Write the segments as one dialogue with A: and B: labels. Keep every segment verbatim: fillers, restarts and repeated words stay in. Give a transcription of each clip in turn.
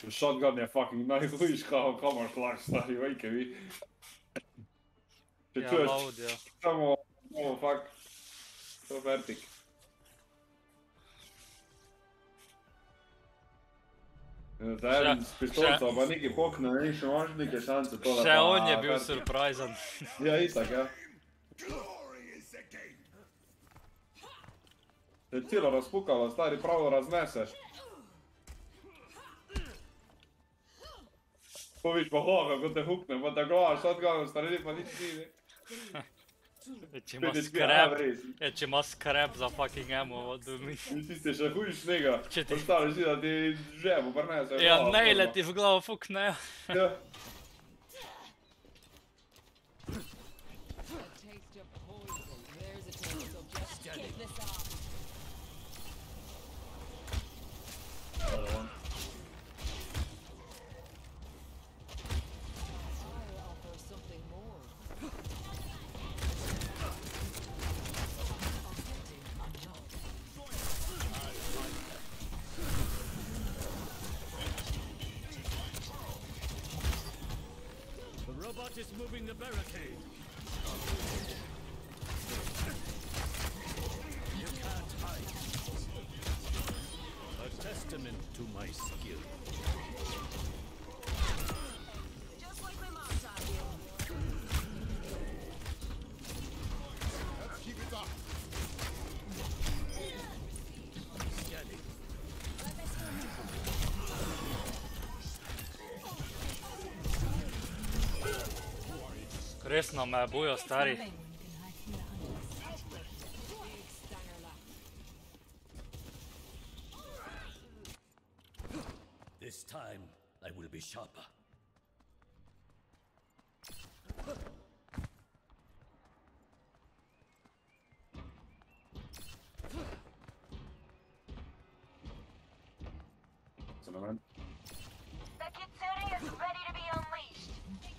A: Shotgun je fucking najhujši kao kamošlaž, stari, vajke vi. Če čuješ samo, samo fuck, to vertik. Zdaj, s pištolca pa neki pokne, ne še imaš neke šance tole pa...
B: Še on je bil surprizen.
A: Ja, itak, ja. Se je celo razpukalo, stari, pravo razneseš. Ko viš pa hoga, ko te hukne, pa te glava shotgunom, stari, pa nič ni, ne.
B: Če ima skrep, če ima skrep za fucking ammo, what do you mean?
A: Ti ste še hujiš njega, postaviš si da ti žebu prnese.
B: Ja, nejle ti v glavo fukne.
A: Ja.
C: Robot is moving the barricade. You can't hide. A testament to my skill.
D: Just like my mom taught you.
E: Let's keep it up.
C: Scanning.
B: Resno me bojo, stari.
C: This time I will be sharper.
A: Cinnamon.
D: The Kitsune is ready to be unleashed.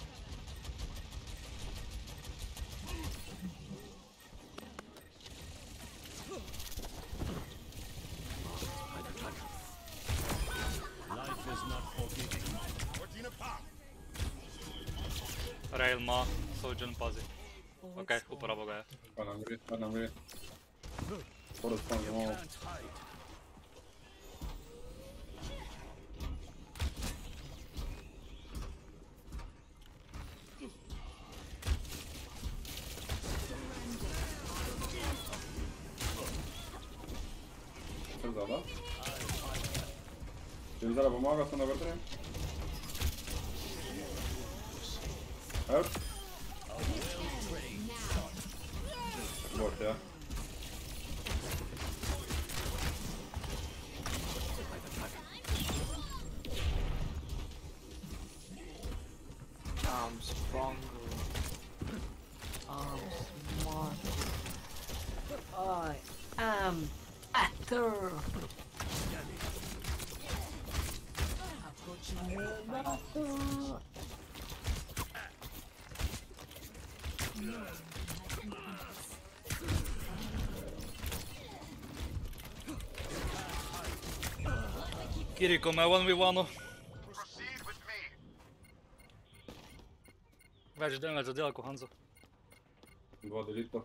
C: Life is not forgiving.
E: fourteen a pop.
B: Rail ima, Sojourn pazi. Okej, uporabo ga je.
A: Pa nam gre, pa nam gre. Skoro spam za malo.
C: Can't hide.
A: Sem zada. Če mi zdaj pomaga, sem na vrtrenju. Help. Bort, ja.
F: I'm stronger. I'm smarter. I am better. I put you in my thought.
B: Kiriko me one v one.
E: Proceed with me.
B: Več damage zadela ko Hanzo.
A: Dva delita.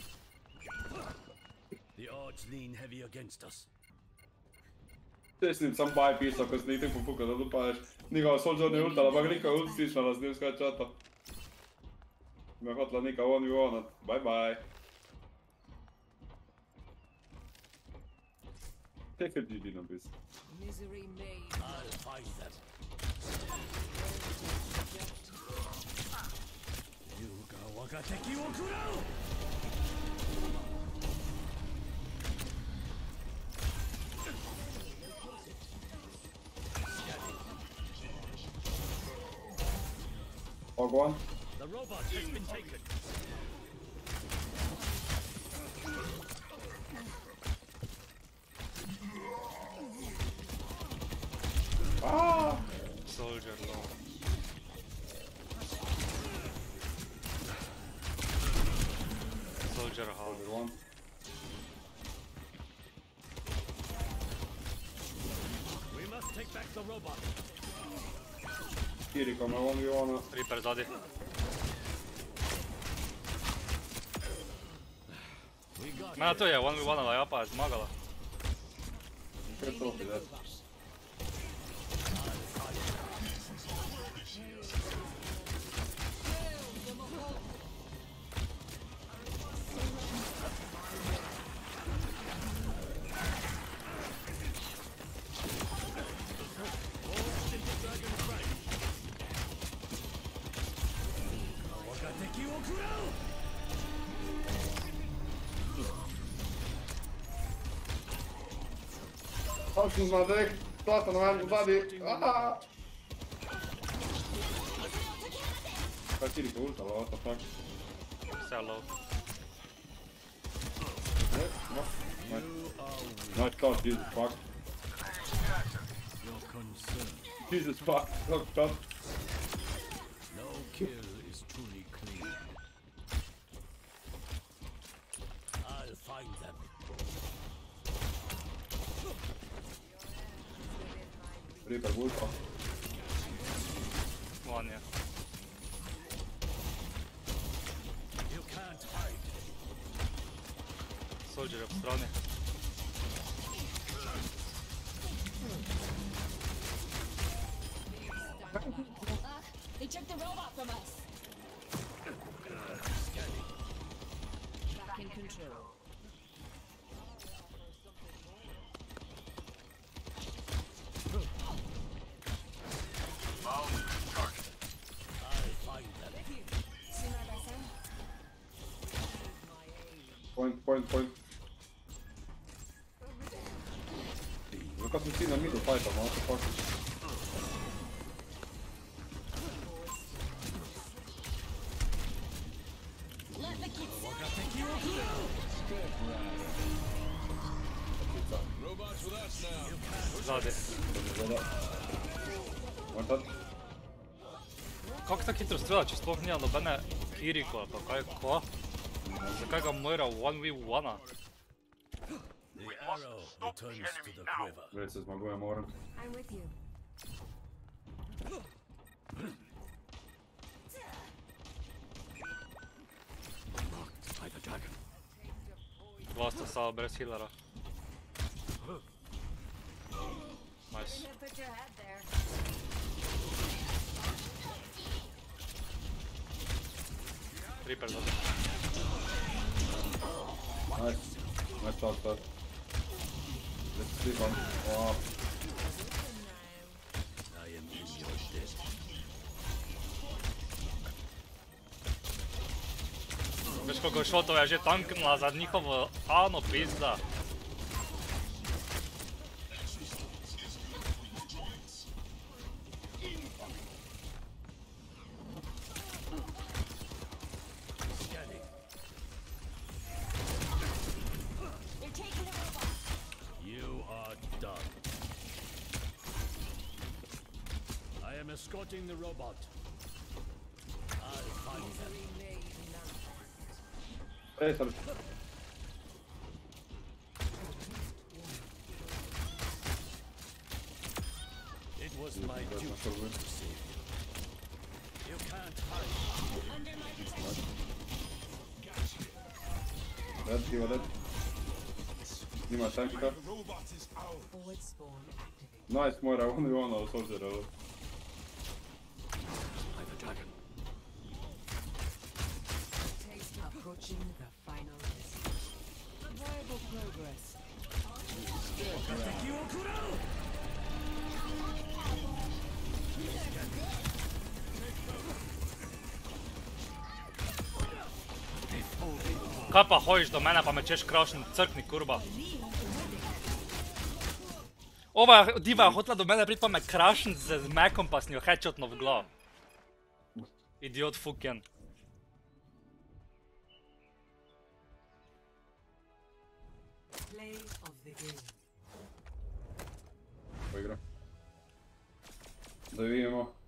C: The odds lean heavy against us.
A: Te s njim sam baj pisao, ko si nikak popukao da dopadeš. Njega Sojourn je ultala, pa Grika ult stišnala s njim skaj čata. Me hotla nika one v one, bye bye. Tek je G G napisao.
D: Misery made.
C: I'll find that. Yuga wagateki wo kurau!
A: Hog one.
C: The robot has been taken.
A: Ah!
B: Soldier low. Soldier half.
A: Soldier one.
C: We must take back the robot.
A: Kiriko me one v one.
B: Reaper zadi. Mena to je one v one, Japa je zmagala.
A: Kaj trofi, da? Options na direkt, plata na mene, zadnji. Kaj Kiriko ultala, what the fuck?
B: Vse low.
A: Nice shot, Jesus fuck.
C: Your concern.
A: Jesus fuck, look shot.
C: No kill is truly clean. I'll find them.
A: Reaper ulta.
B: One je.
C: You can't hide.
B: Soldier je po strani.
G: They took the robot from us. Back in control.
C: I'll find them.
A: Point, point, point. Look at the scene in the middle fight, man, what the fuck?
G: Let the kids
E: Robots with us now.
B: Zadi.
A: One shot.
B: Kako tako hitro strela, če sploh nija nobene Kiriko ali pa kaj, ko? Zakaj ga mora one v one?
C: The arrow returns to the quiver.
A: Već se zmagujem, moram.
G: I'm with you.
C: By the dragon.
B: Dva sta stala brez healera. Nice.
G: Put your head there.
B: Reaper zadi.
A: Nice. Nice shot, shot. Let's sleep on. Wow.
C: I am in your debt.
B: Veš koliko šotov je že tanknila za njihovo ano pizda.
C: Scanning.
G: They're taking the robot.
C: You are done. I am escorting the robot. I'll find them.
A: Ej, sorry.
C: It was my duty to save you. You can't hide.
G: Under my protection.
A: Dead, he was dead. Nima tanka.
E: The robot is out.
G: Forward spawn activated.
A: Nice, Moira, one v one, ali soldier, ali.
C: By the dragon.
G: Approaching the final distance. Viable progress.
B: Kaj pa hojiš do mene pa me češ krašen crkni, kurba? Ova diva je hotela do mene priti pa me krašen z mekom pa s njo headshotno v glav. Idiot fucking.
G: Play of the game.
A: Poigra. Da vidimo.